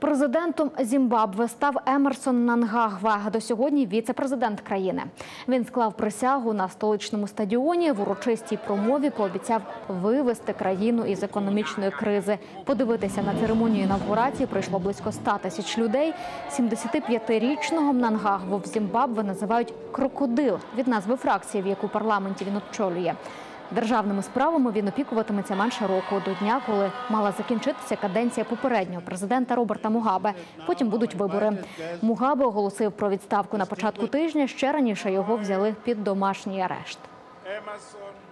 Президентом Зімбабве став Емерсон Мнангагва, до сьогодні віце-президент країни. Він склав присягу на столичному стадіоні, в урочистій промові пообіцяв вивести країну із економічної кризи. Подивитися на церемонію інавгурації прийшло близько 100 тисяч людей. 75-річного Мнангагву в Зімбабве називають «крокодил» від назви фракції, в яку парламенті він очолює. Державними справами він опікуватиметься менше року, до дня, коли мала закінчитися каденція попереднього президента Роберта Мугабе. Потім будуть вибори. Мугабе оголосив про відставку на початку тижня, ще раніше його взяли під домашній арешт.